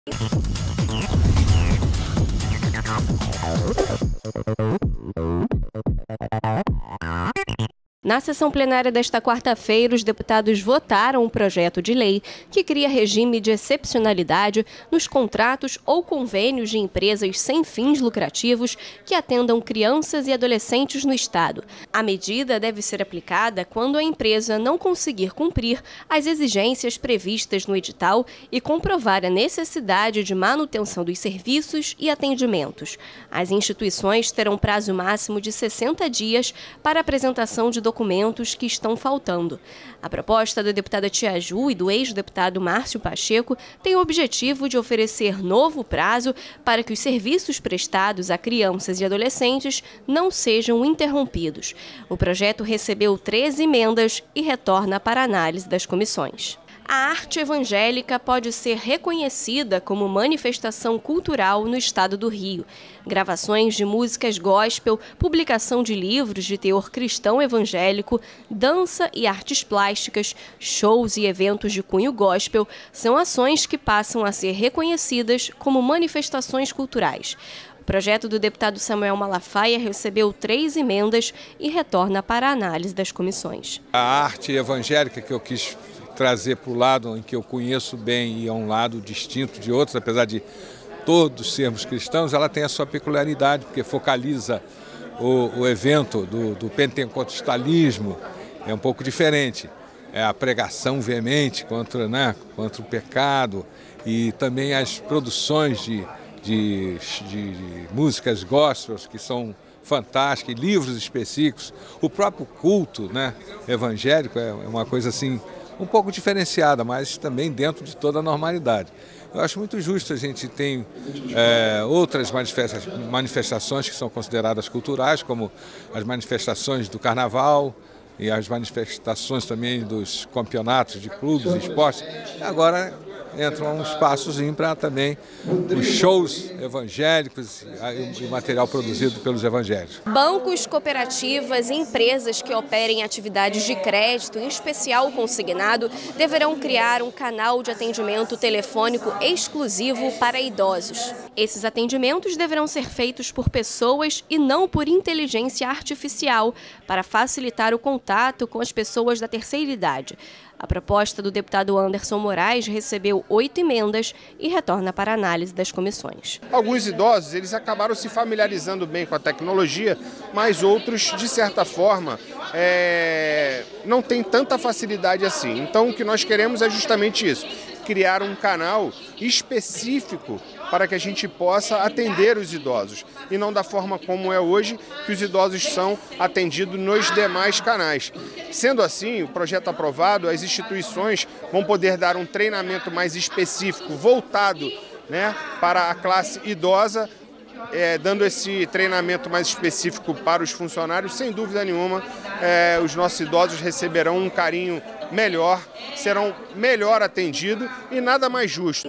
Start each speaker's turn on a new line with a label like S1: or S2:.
S1: Na sessão plenária desta quarta-feira, os deputados votaram um projeto de lei que cria regime de excepcionalidade nos contratos ou convênios de empresas sem fins lucrativos que atendam crianças e adolescentes no Estado. A medida deve ser aplicada quando a empresa não conseguir cumprir as exigências previstas no edital e comprovar a necessidade de manutenção dos serviços e atendimentos. As instituições terão prazo máximo de 60 dias para apresentação de documentos que estão faltando. A proposta da deputada Tia Ju e do ex-deputado Márcio Pacheco tem o objetivo de oferecer novo prazo para que os serviços prestados a crianças e adolescentes não sejam interrompidos. O projeto recebeu 13 emendas e retorna para análise das comissões. A arte evangélica pode ser reconhecida como manifestação cultural no estado do Rio. Gravações de músicas gospel, publicação de livros de teor cristão evangélico, dança e artes plásticas, shows e eventos de cunho gospel são ações que passam a ser reconhecidas como manifestações culturais. O projeto do deputado Samuel Malafaia recebeu 3 emendas e retorna para a análise das comissões.
S2: A arte evangélica que eu quis trazer para o lado em que eu conheço bem e é um lado distinto de outros, apesar de todos sermos cristãos, ela tem a sua peculiaridade, porque focaliza o evento do pentecostalismo, é um pouco diferente. É a pregação veemente contra o pecado e também as produções de músicas gospels que são fantásticas, livros específicos. O próprio culto evangélico é uma coisa assim um pouco diferenciada, mas também dentro de toda a normalidade. Eu acho muito justo a gente ter outras manifestações que são consideradas culturais, como as manifestações do carnaval e as manifestações também dos campeonatos de clubes e esportes. Agora entra um espaçozinho para também os shows evangélicos e o material produzido pelos evangélicos.
S1: Bancos, cooperativas e empresas que operem atividades de crédito, em especial o consignado, deverão criar um canal de atendimento telefônico exclusivo para idosos. Esses atendimentos deverão ser feitos por pessoas e não por inteligência artificial, para facilitar o contato com as pessoas da terceira idade. A proposta do deputado Anderson Moraes recebeu 8 emendas e retorna para análise das comissões.
S3: Alguns idosos eles acabaram se familiarizando bem com a tecnologia, mas outros, de certa forma, não têm tanta facilidade assim. Então, o que nós queremos é justamente isso, criar um canal específico para que a gente possa atender os idosos e não da forma como é hoje, que os idosos são atendidos nos demais canais. Sendo assim, o projeto aprovado, as instituições vão poder dar um treinamento mais específico, voltado para a classe idosa, dando esse treinamento mais específico para os funcionários. Sem dúvida nenhuma, os nossos idosos receberão um carinho melhor, serão melhor atendidos e nada mais justo.